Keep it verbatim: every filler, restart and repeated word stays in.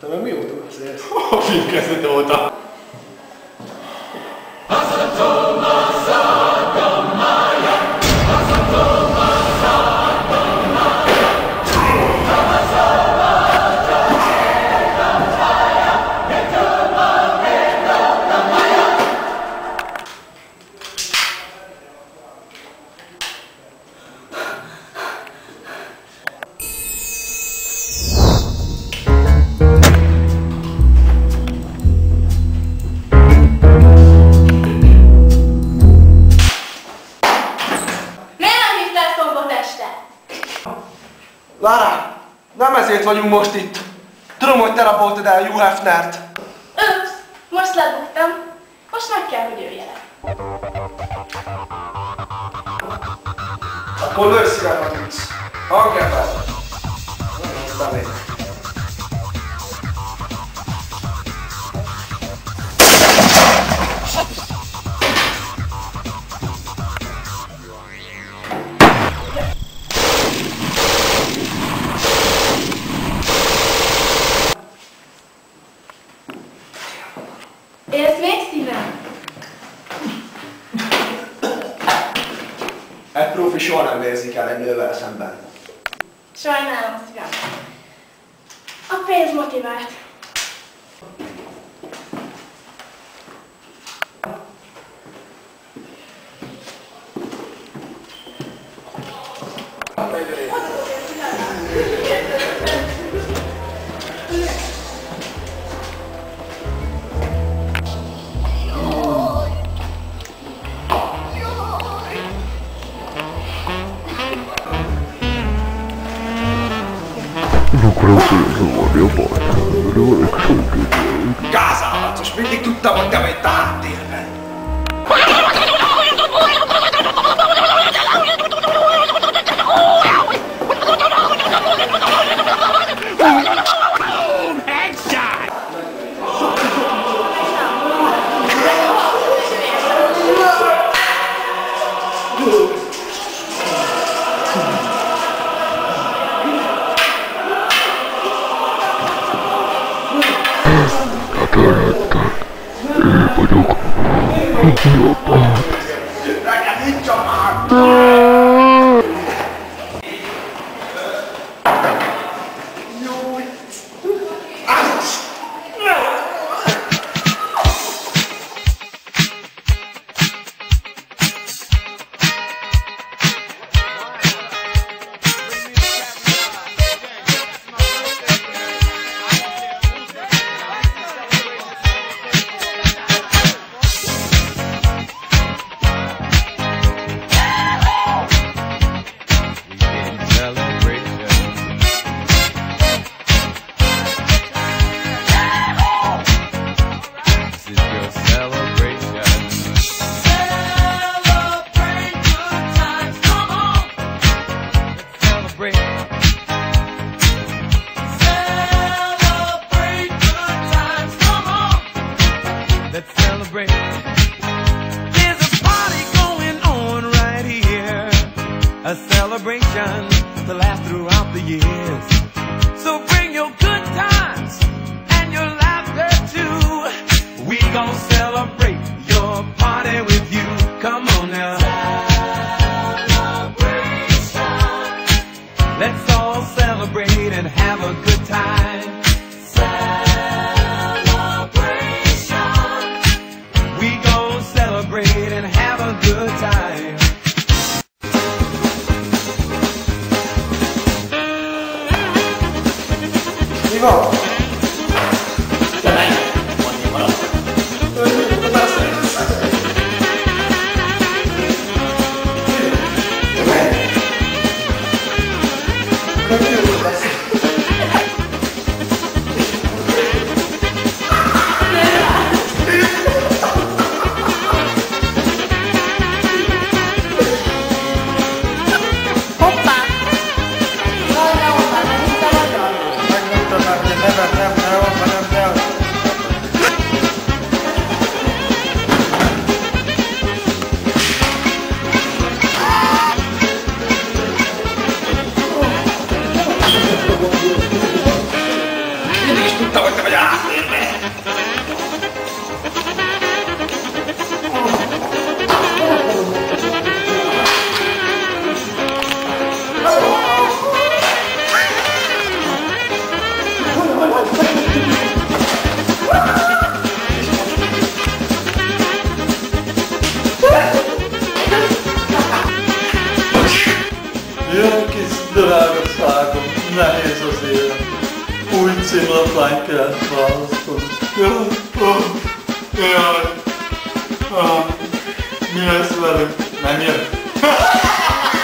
Te meg mióta beszélsz? A film kezdete óta. Lara, nem ezért vagyunk most itt. Tudom, hogy te raboltad el Hugh Hefnert. Öps, most lebuktam. Most meg kell, hogy jöjjenek. Akkor lőj szívem a tudsz. Hangja fel. Aztán én. Élsz még szívem? Egy profi soha nem vérzik el egy nővel szemben. Sajnálom, szívem. A pénz motivált. Gázállatos, mindig tudtam, hogy te vagy a háttérben. Neked nincs a már! A celebration to last throughout the years. So bring your good times and your laughter too. We gon' celebrate your party with you. Come on now. Celebration. Let's all celebrate and have a good time. Celebration. We gon' celebrate and have a good time. No. Mindig is is tudtam, hogy te vagy átérve. Jaj, kis drága szágom, nehéz az élet. Új címlaplányt kell választani. Jaj, oh, jaj, ah, mi lesz velünk? Nem jön?